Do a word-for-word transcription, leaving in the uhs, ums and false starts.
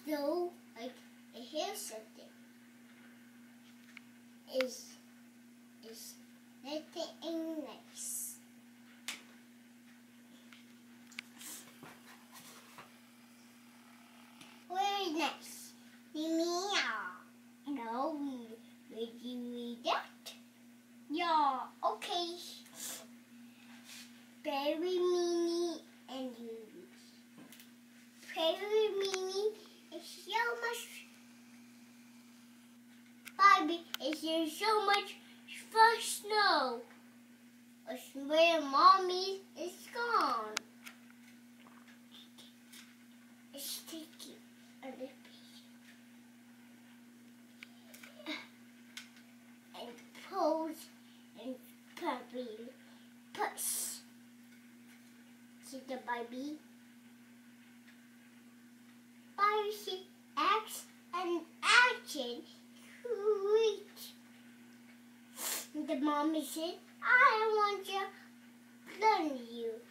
though like here's something. Is is nothing nice. Very nice. Meow. No, did you read that? Yeah, okay. Very mini and huge. Very mini is so much. Bobby, is there so much for snow? Where mommy is gone. It's sticky on the page. And pose and puppy push. See the baby? Bobby, she acts and action. The mommy said, I want to learn you.